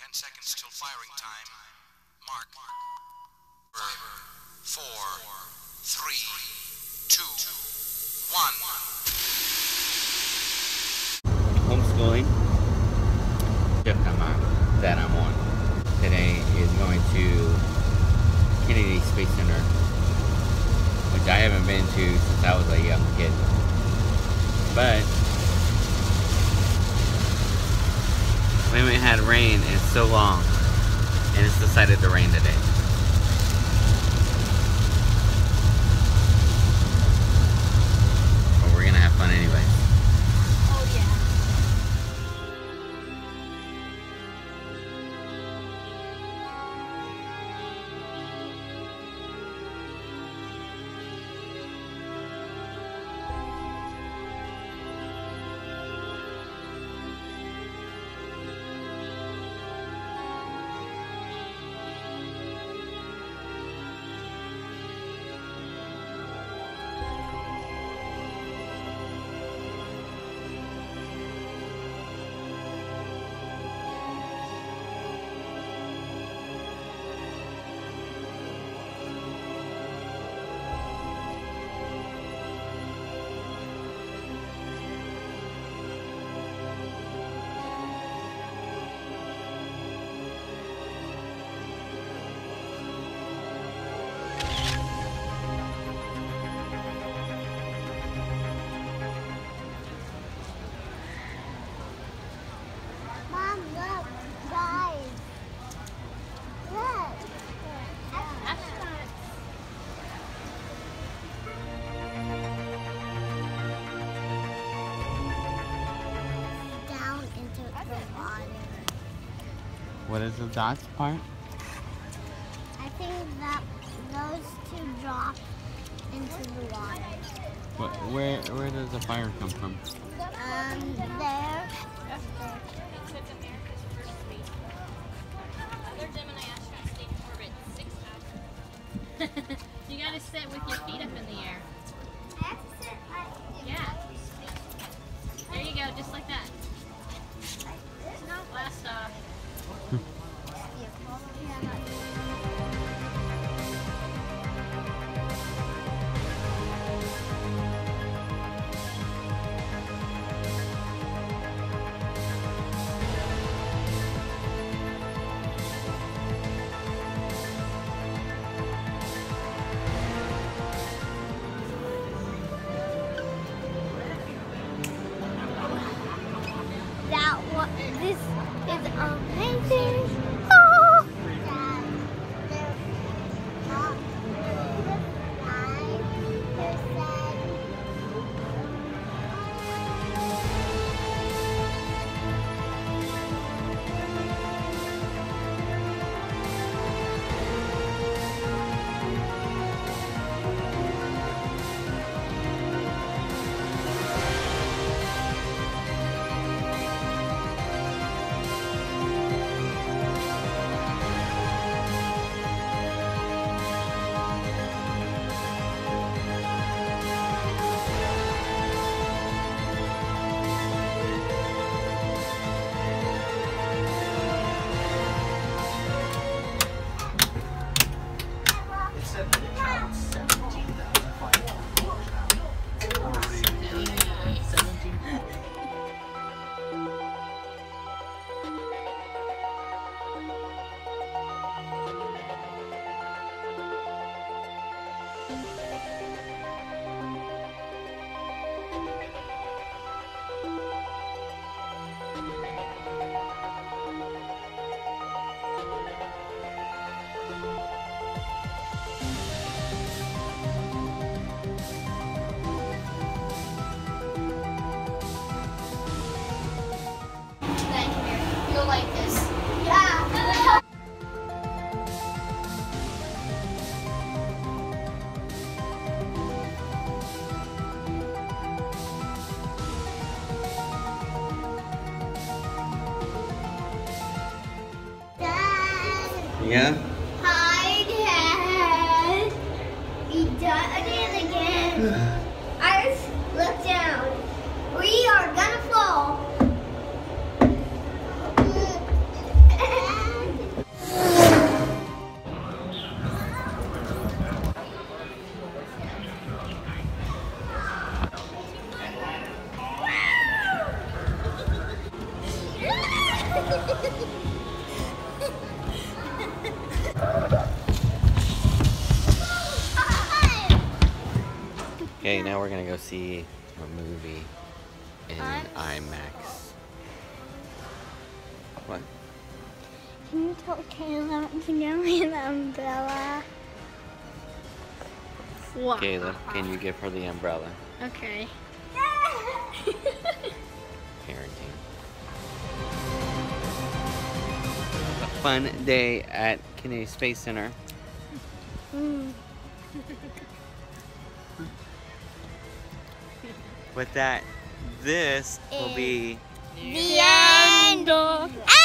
10 seconds till firing time. Mark. 5, 4, 3, 2, 1. Homeschooling shift that I'm on today is going to Kennedy Space Center, which I haven't been to since I was a young kid. But we haven't had rain in so long, and it's decided to rain today. But we're gonna have fun anyway. Oh yeah. Mom, look, guys. Look. Astronauts. Down into the water. What is the dots part? I think that those two drop into the water. Where does the fire come from? There. It's America's first space program. Other Gemini astronauts stayed in orbit 6 hours. You gotta sit with your feet up in the air. I have to sit like Yeah. There you go, just like that. Blast off. This is amazing. Oh! You'll like this. Yeah. Yeah? Hi, Dad. We done it again. Iris, look down. We are gonna fall. Okay, now we're gonna go see a movie in IMAX. What? Can you tell Caleb to get me an umbrella? Wow. Caleb, can you give her the umbrella? Okay. Parenting. A fun day at Kennedy Space Center. With that, this will be The end.